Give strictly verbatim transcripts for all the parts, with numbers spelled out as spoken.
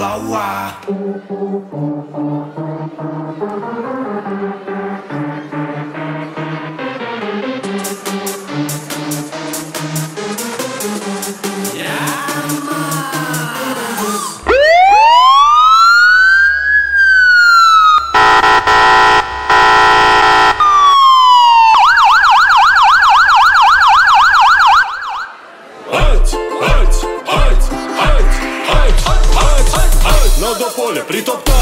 голова. Надо поле притоптать.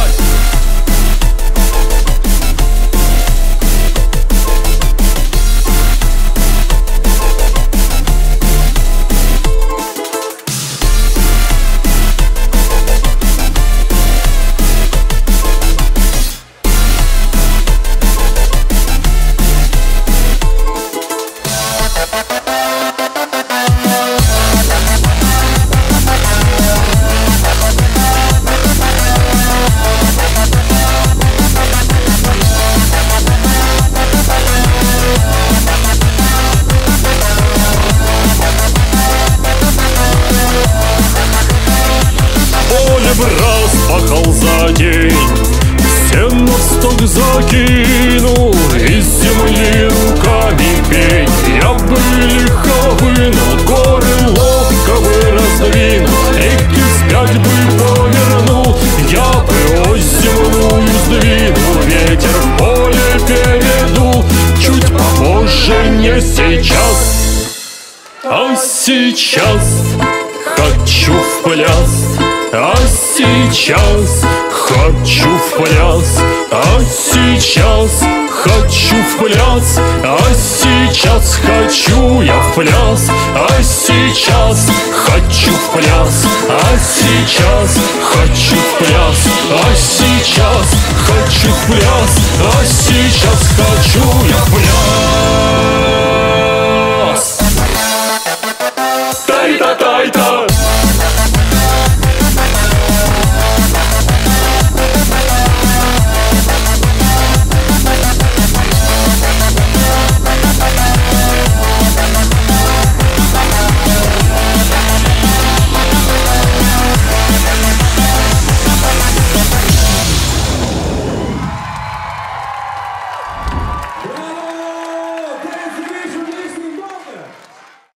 Раз пахал за день, всем на сток закинул, из земли руками пень. Я бы легко вынул, горы ловко бы раздвинул, реки вспять бы повернул, я бы ось земную сдвинул, ветер в поле передул, чуть попозже, не сейчас, а сейчас хочу в пляс. А сейчас хочу в пляс, а сейчас хочу в пляс, а сейчас хочу я в пляс, а сейчас хочу в пляс, а сейчас хочу в пляс, а сейчас хочу в пляс, а сейчас хочу я в пляс.